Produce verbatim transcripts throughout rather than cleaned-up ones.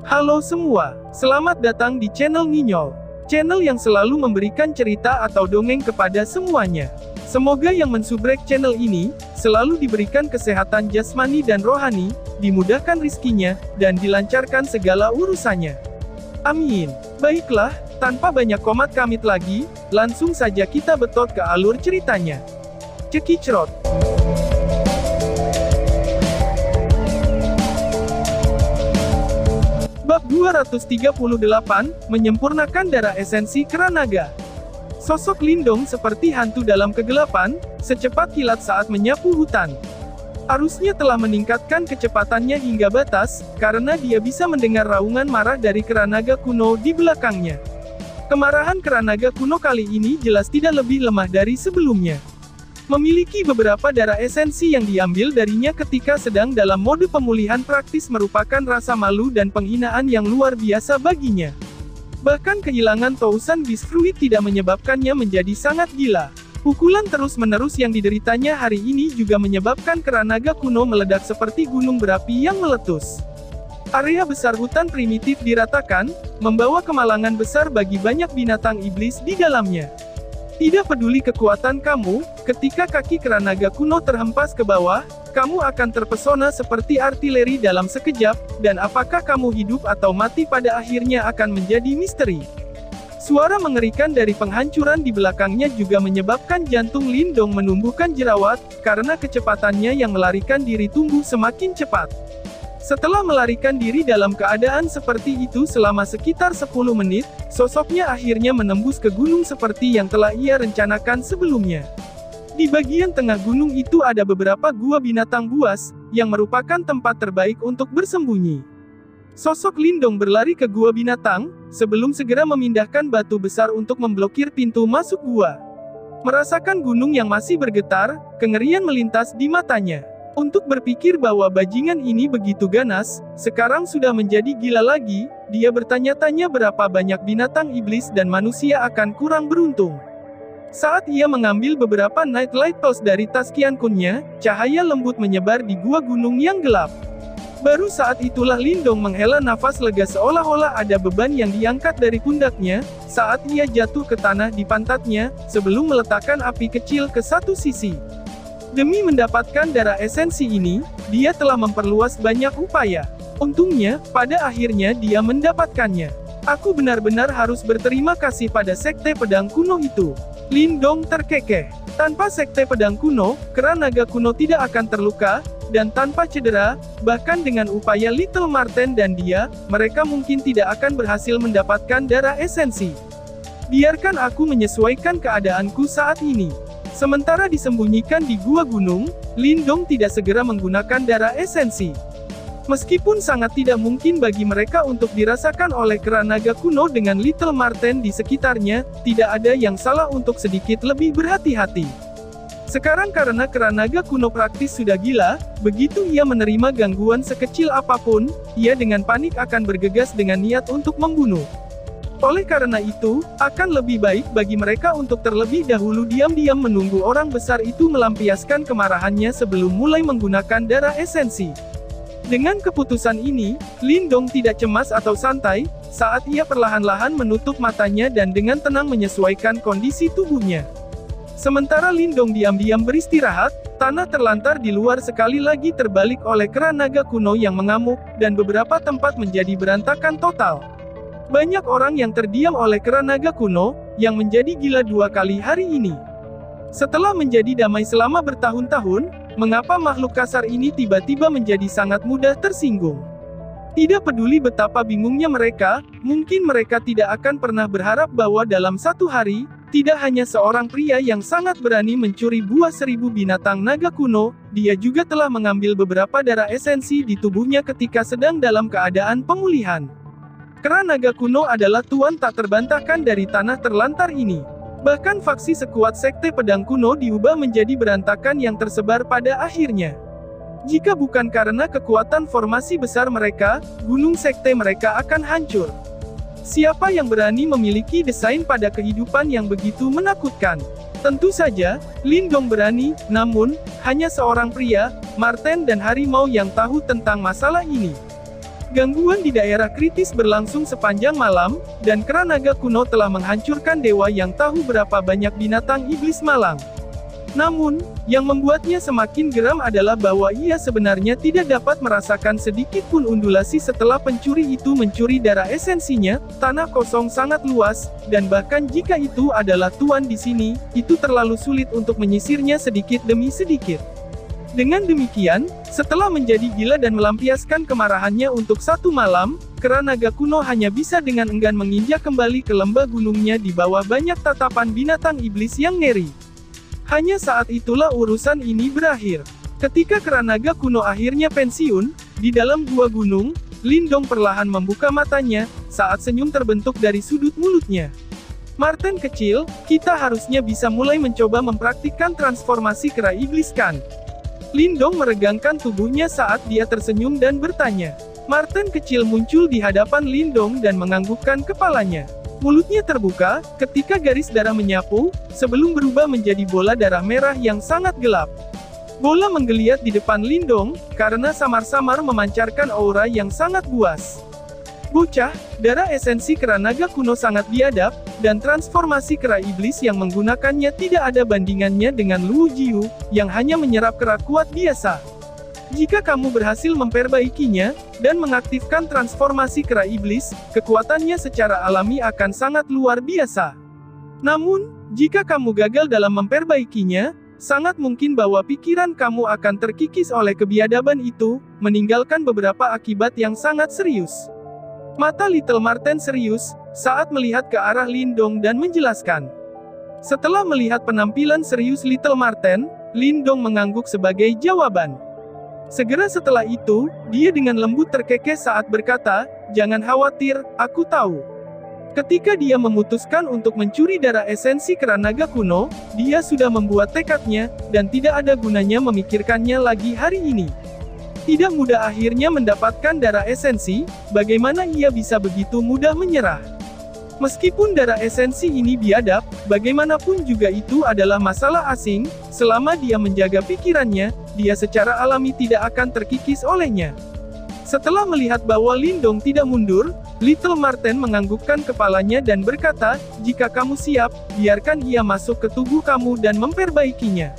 Halo semua, selamat datang di channel Nginyol. Channel yang selalu memberikan cerita atau dongeng kepada semuanya. Semoga yang mensubrek channel ini, selalu diberikan kesehatan jasmani dan rohani, dimudahkan rizkinya, dan dilancarkan segala urusannya. Amin. Baiklah, tanpa banyak komat kamit lagi, langsung saja kita betot ke alur ceritanya. Cekicrot. Bab dua ratus tiga puluh delapan, menyempurnakan darah esensi kera naga. Sosok Lindong seperti hantu dalam kegelapan, secepat kilat saat menyapu hutan. Arusnya telah meningkatkan kecepatannya hingga batas, karena dia bisa mendengar raungan marah dari kera naga kuno di belakangnya. Kemarahan kera naga kuno kali ini jelas tidak lebih lemah dari sebelumnya. Memiliki beberapa darah esensi yang diambil darinya ketika sedang dalam mode pemulihan praktis merupakan rasa malu dan penghinaan yang luar biasa baginya. Bahkan kehilangan Tousan Beast Fruit tidak menyebabkannya menjadi sangat gila. Pukulan terus-menerus yang dideritanya hari ini juga menyebabkan kera naga kuno meledak seperti gunung berapi yang meletus. Area besar hutan primitif diratakan, membawa kemalangan besar bagi banyak binatang iblis di dalamnya. Tidak peduli kekuatan kamu, ketika kaki kera naga kuno terhempas ke bawah, kamu akan terpesona seperti artileri dalam sekejap, dan apakah kamu hidup atau mati pada akhirnya akan menjadi misteri. Suara mengerikan dari penghancuran di belakangnya juga menyebabkan jantung Lindong menumbuhkan jerawat, karena kecepatannya yang melarikan diri tumbuh semakin cepat. Setelah melarikan diri dalam keadaan seperti itu selama sekitar sepuluh menit, sosoknya akhirnya menembus ke gunung seperti yang telah ia rencanakan sebelumnya. Di bagian tengah gunung itu ada beberapa gua binatang buas, yang merupakan tempat terbaik untuk bersembunyi. Sosok Lindong berlari ke gua binatang, sebelum segera memindahkan batu besar untuk memblokir pintu masuk gua. Merasakan gunung yang masih bergetar, kengerian melintas di matanya. Untuk berpikir bahwa bajingan ini begitu ganas, sekarang sudah menjadi gila lagi, dia bertanya-tanya berapa banyak binatang iblis dan manusia akan kurang beruntung. Saat ia mengambil beberapa Night Light Pulse dari tas Qiankunnya, cahaya lembut menyebar di gua gunung yang gelap. Baru saat itulah Lindong menghela nafas lega seolah-olah ada beban yang diangkat dari pundaknya, saat ia jatuh ke tanah di pantatnya, sebelum meletakkan api kecil ke satu sisi. Demi mendapatkan darah esensi ini, dia telah memperluas banyak upaya. Untungnya, pada akhirnya dia mendapatkannya. Aku benar-benar harus berterima kasih pada Sekte Pedang Kuno itu. Lindong terkekeh. Tanpa Sekte Pedang Kuno, kera naga kuno tidak akan terluka, dan tanpa cedera, bahkan dengan upaya Little Marten dan dia, mereka mungkin tidak akan berhasil mendapatkan darah esensi. Biarkan aku menyesuaikan keadaanku saat ini. Sementara disembunyikan di gua gunung, Lindong tidak segera menggunakan darah esensi. Meskipun sangat tidak mungkin bagi mereka untuk dirasakan oleh kera naga kuno dengan Little Marten di sekitarnya, tidak ada yang salah untuk sedikit lebih berhati-hati. Sekarang karena kera naga kuno praktis sudah gila, begitu ia menerima gangguan sekecil apapun, ia dengan panik akan bergegas dengan niat untuk membunuh. Oleh karena itu, akan lebih baik bagi mereka untuk terlebih dahulu diam-diam menunggu orang besar itu melampiaskan kemarahannya sebelum mulai menggunakan darah esensi. Dengan keputusan ini, Lindong tidak cemas atau santai, saat ia perlahan-lahan menutup matanya dan dengan tenang menyesuaikan kondisi tubuhnya. Sementara Lindong diam-diam beristirahat, tanah terlantar di luar sekali lagi terbalik oleh kera naga kuno yang mengamuk, dan beberapa tempat menjadi berantakan total. Banyak orang yang terdiam oleh kera naga kuno, yang menjadi gila dua kali hari ini. Setelah menjadi damai selama bertahun-tahun, mengapa makhluk kasar ini tiba-tiba menjadi sangat mudah tersinggung? Tidak peduli betapa bingungnya mereka, mungkin mereka tidak akan pernah berharap bahwa dalam satu hari, tidak hanya seorang pria yang sangat berani mencuri buah seribu binatang naga kuno, dia juga telah mengambil beberapa darah esensi di tubuhnya ketika sedang dalam keadaan pemulihan. Kera naga kuno adalah tuan tak terbantahkan dari tanah terlantar ini. Bahkan faksi sekuat Sekte Pedang Kuno diubah menjadi berantakan yang tersebar pada akhirnya. Jika bukan karena kekuatan formasi besar mereka, gunung sekte mereka akan hancur. Siapa yang berani memiliki desain pada kehidupan yang begitu menakutkan? Tentu saja, Lindong berani, namun, hanya seorang pria, Marten dan harimau yang tahu tentang masalah ini. Gangguan di daerah kritis berlangsung sepanjang malam, dan kera naga kuno telah menghancurkan dewa yang tahu berapa banyak binatang iblis malang. Namun, yang membuatnya semakin geram adalah bahwa ia sebenarnya tidak dapat merasakan sedikit pun undulasi setelah pencuri itu mencuri darah esensinya. Tanah kosong sangat luas, dan bahkan jika itu adalah tuan di sini, itu terlalu sulit untuk menyisirnya sedikit demi sedikit. Dengan demikian, setelah menjadi gila dan melampiaskan kemarahannya untuk satu malam, kera naga kuno hanya bisa dengan enggan menginjak kembali ke lembah gunungnya di bawah banyak tatapan binatang iblis yang ngeri. Hanya saat itulah urusan ini berakhir. Ketika kera naga kuno akhirnya pensiun, di dalam gua gunung, Lindong perlahan membuka matanya, saat senyum terbentuk dari sudut mulutnya. Marten kecil, kita harusnya bisa mulai mencoba mempraktikkan transformasi kera iblis kan? Lindong meregangkan tubuhnya saat dia tersenyum dan bertanya. Marten kecil muncul di hadapan Lindong dan menganggukkan kepalanya. Mulutnya terbuka, ketika garis darah menyapu, sebelum berubah menjadi bola darah merah yang sangat gelap. Bola menggeliat di depan Lindong, karena samar-samar memancarkan aura yang sangat buas. Bocah, darah esensi kera naga kuno sangat biadab, dan transformasi kera iblis yang menggunakannya tidak ada bandingannya dengan Luo Jiu, yang hanya menyerap kera kuat biasa. Jika kamu berhasil memperbaikinya, dan mengaktifkan transformasi kera iblis, kekuatannya secara alami akan sangat luar biasa. Namun, jika kamu gagal dalam memperbaikinya, sangat mungkin bahwa pikiran kamu akan terkikis oleh kebiadaban itu, meninggalkan beberapa akibat yang sangat serius. Mata Little Marten serius, saat melihat ke arah Lindong dan menjelaskan. Setelah melihat penampilan serius Little Marten, Lindong mengangguk sebagai jawaban. Segera setelah itu, dia dengan lembut terkekeh saat berkata, "Jangan khawatir, aku tahu." Ketika dia memutuskan untuk mencuri darah esensi kera naga kuno, dia sudah membuat tekadnya, dan tidak ada gunanya memikirkannya lagi hari ini. Tidak mudah akhirnya mendapatkan darah esensi, bagaimana ia bisa begitu mudah menyerah? Meskipun darah esensi ini biadab, bagaimanapun juga itu adalah masalah asing, selama dia menjaga pikirannya, dia secara alami tidak akan terkikis olehnya. Setelah melihat bahwa Lindong tidak mundur, Little Marten menganggukkan kepalanya dan berkata, "Jika kamu siap, biarkan ia masuk ke tubuh kamu dan memperbaikinya."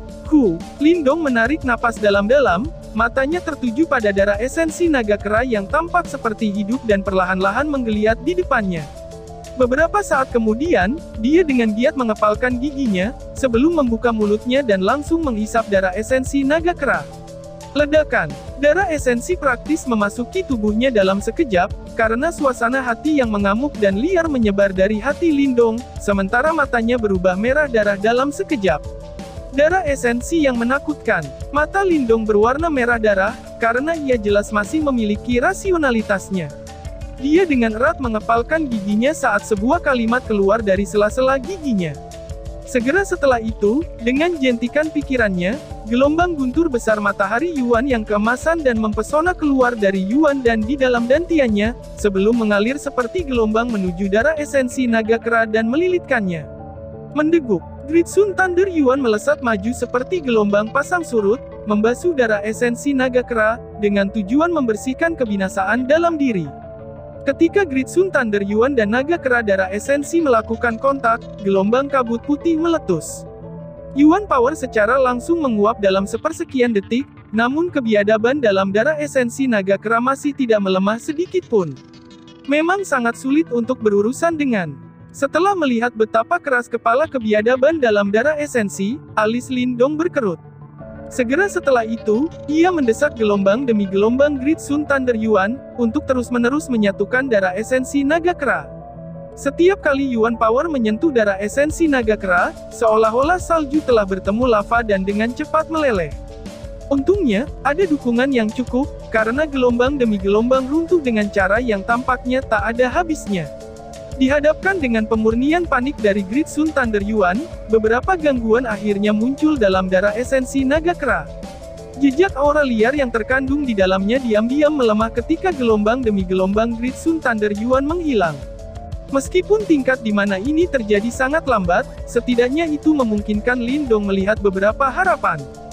Hu, Lindong menarik napas dalam-dalam, matanya tertuju pada darah esensi naga kera yang tampak seperti hidup dan perlahan-lahan menggeliat di depannya. Beberapa saat kemudian, dia dengan giat mengepalkan giginya, sebelum membuka mulutnya dan langsung menghisap darah esensi naga kera. Ledakan. Darah esensi praktis memasuki tubuhnya dalam sekejap, karena suasana hati yang mengamuk dan liar menyebar dari hati Lindong, sementara matanya berubah merah darah dalam sekejap. Darah esensi yang menakutkan. Mata Lindong berwarna merah darah, karena ia jelas masih memiliki rasionalitasnya. Dia dengan erat mengepalkan giginya saat sebuah kalimat keluar dari sela-sela giginya. Segera setelah itu, dengan jentikan pikirannya, gelombang guntur besar matahari Yuan yang keemasan dan mempesona keluar dari Yuan dan di dalam dantiannya, sebelum mengalir seperti gelombang menuju darah esensi naga kera dan melilitkannya. Mendeguk, Great Sun Thunder Yuan melesat maju seperti gelombang pasang surut, membasuh darah esensi naga kera, dengan tujuan membersihkan kebinasaan dalam diri. Ketika Great Sun Thunder Yuan dan naga kera darah esensi melakukan kontak, gelombang kabut putih meletus. Yuan Power secara langsung menguap dalam sepersekian detik, namun kebiadaban dalam darah esensi naga kera masih tidak melemah sedikit pun. Memang sangat sulit untuk berurusan dengan. Setelah melihat betapa keras kepala kebiadaban dalam darah esensi, alis Lindong berkerut. Segera setelah itu, ia mendesak gelombang demi gelombang Great Sun Thunder Yuan, untuk terus-menerus menyatukan darah esensi naga kera. Setiap kali Yuan Power menyentuh darah esensi naga kera, seolah-olah salju telah bertemu lava dan dengan cepat meleleh. Untungnya, ada dukungan yang cukup, karena gelombang demi gelombang runtuh dengan cara yang tampaknya tak ada habisnya. Dihadapkan dengan pemurnian panik dari Great Sun Thunder Yuan, beberapa gangguan akhirnya muncul dalam darah esensi naga kera. Jejak aura liar yang terkandung di dalamnya diam-diam melemah ketika gelombang demi gelombang Great Sun Thunder Yuan menghilang. Meskipun tingkat di mana ini terjadi sangat lambat, setidaknya itu memungkinkan Lindong melihat beberapa harapan.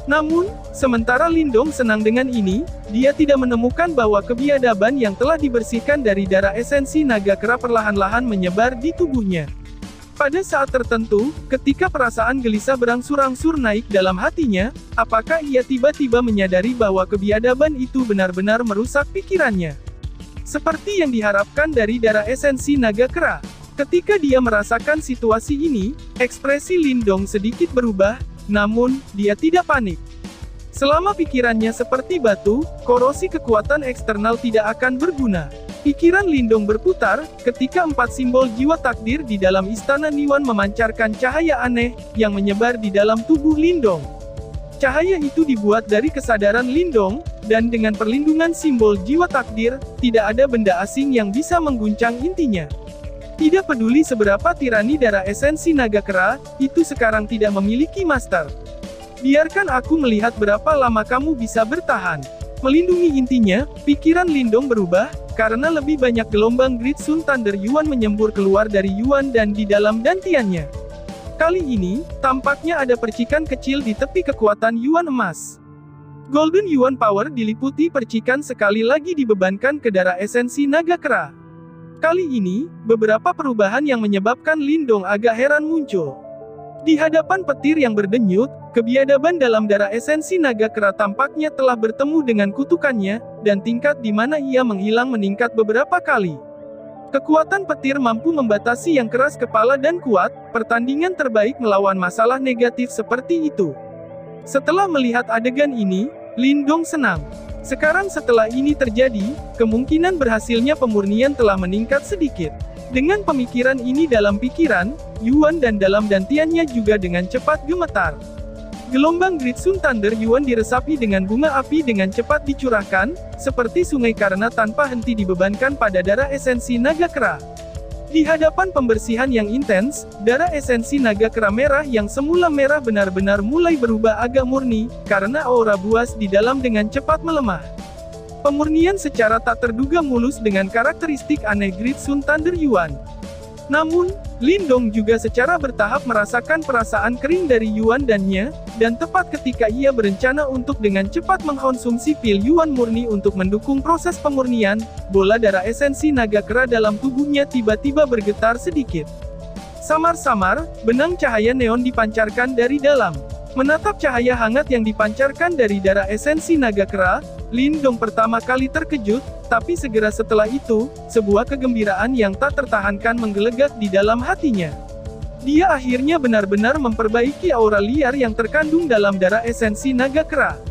Namun, sementara Lindong senang dengan ini, dia tidak menemukan bahwa kebiadaban yang telah dibersihkan dari darah esensi naga kera perlahan-lahan menyebar di tubuhnya. Pada saat tertentu, ketika perasaan gelisah berangsur-angsur naik dalam hatinya, apakah ia tiba-tiba menyadari bahwa kebiadaban itu benar-benar merusak pikirannya? Seperti yang diharapkan dari darah esensi naga kera. Ketika dia merasakan situasi ini, ekspresi Lindong sedikit berubah, namun, dia tidak panik. Selama pikirannya seperti batu, korosi kekuatan eksternal tidak akan berguna. Pikiran Lindong berputar, ketika empat simbol jiwa takdir di dalam istana Niwan memancarkan cahaya aneh, yang menyebar di dalam tubuh Lindong. Cahaya itu dibuat dari kesadaran Lindong, dan dengan perlindungan simbol jiwa takdir, tidak ada benda asing yang bisa mengguncang intinya. Tidak peduli seberapa tirani darah esensi naga kera, itu sekarang tidak memiliki master. Biarkan aku melihat berapa lama kamu bisa bertahan. Melindungi intinya, pikiran Lindong berubah, karena lebih banyak gelombang Great Sun Thunder Yuan menyembur keluar dari Yuan dan di dalam dantiannya. Kali ini, tampaknya ada percikan kecil di tepi kekuatan Yuan emas. Golden Yuan Power diliputi percikan sekali lagi dibebankan ke darah esensi naga kera. Kali ini, beberapa perubahan yang menyebabkan Lindong agak heran muncul. Di hadapan petir yang berdenyut, kebiadaban dalam darah esensi naga kera tampaknya telah bertemu dengan kutukannya, dan tingkat di mana ia menghilang meningkat beberapa kali. Kekuatan petir mampu membatasi yang keras kepala dan kuat, pertandingan terbaik melawan masalah negatif seperti itu. Setelah melihat adegan ini, Lindong senang. Sekarang setelah ini terjadi, kemungkinan berhasilnya pemurnian telah meningkat sedikit. Dengan pemikiran ini dalam pikiran, Yuan dan dalam dantiannya juga dengan cepat gemetar. Gelombang Great Sun Thunder Yuan diresapi dengan bunga api dengan cepat dicurahkan, seperti sungai karena tanpa henti dibebankan pada darah esensi naga kera. Di hadapan pembersihan yang intens, darah esensi naga kera merah yang semula merah benar-benar mulai berubah agak murni, karena aura buas di dalam dengan cepat melemah. Pemurnian secara tak terduga mulus dengan karakteristik aneh Great Sun Thunder Yuan. Namun, Lindong juga secara bertahap merasakan perasaan kering dari Yuan dannya, dan tepat ketika ia berencana untuk dengan cepat mengkonsumsi pil Yuan murni untuk mendukung proses pemurnian, bola darah esensi naga kera dalam tubuhnya tiba-tiba bergetar sedikit. Samar-samar, benang cahaya neon dipancarkan dari dalam. Menatap cahaya hangat yang dipancarkan dari darah esensi naga kera, Lindong pertama kali terkejut, tapi segera setelah itu, sebuah kegembiraan yang tak tertahankan menggelegak di dalam hatinya. Dia akhirnya benar-benar memperbaiki aura liar yang terkandung dalam darah esensi naga kera.